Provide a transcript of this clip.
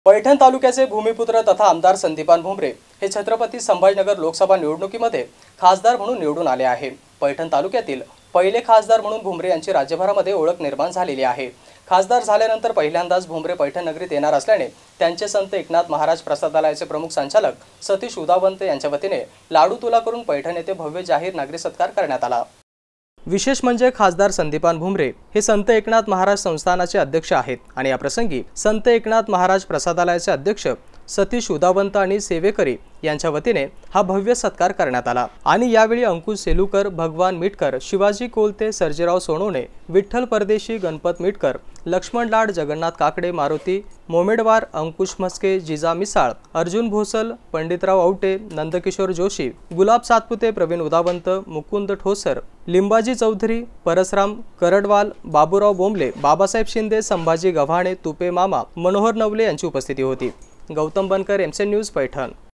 पैठण तालुक्याचे भूमिपुत्र तथा आमदार संदीपान भुमरे हे छत्रपती संभाजीनगर लोकसभा निवडणुकीमध्ये खासदार म्हणून निवडून आले आहे। पैठण तालुक्यातील पहिले खासदार म्हणून भुमरे यांची राज्यभरामध्ये ओळख निर्माण झालेली आहे। खासदार झाल्यानंतर पहिल्यांदाच भुमरे पैठण नगरीत येणार असल्याने त्यांचे संत एकनाथ महाराज प्रसादालयाचे प्रमुख संचालक सतीश उदावंत यांच्या वतीने लाडू तुला करून पैठण येथे भव्य जाहीर नागरी सत्कार करण्यात आला। विशेष म्हणजे खासदार संदीपान भुमरे हे संत एकनाथ महाराज संस्थानाचे अध्यक्ष आहेत आणि या प्रसंगी संत एकनाथ महाराज प्रसादालयाचे अध्यक्ष सतीश उदावंत आणि सेवेकरी यांच्या वतीने हा भव्य सत्कार करण्यात आला आणि यावेळी अंकुश सेलुकर, भगवान मिटकर, शिवाजी कोलते, सर्जेराव सोनवणे, विठ्ठल परदेशी, गणपत मिटकर, लक्ष्मण लाड, जगन्नाथ काकडे, मारुती मोमेडवार, अंकुश मस्के, जिजा मिसाळ, अर्जुन भोसल, पंडितराव औटे, नंदकिशोर जोशी, गुलाब सातपुते, प्रवीण उदावंत, मुकुंद ठोसर, लिंबाजी चौधरी, परसराम करडवाल, बाबूराव बोंबले, बाबासाहेब शिंदे, संभाजी गव्हाणे, तुपे मामा, मनोहर नवले यांची उपस्थिती होती। Gautam Bankar, MC News, Paithan.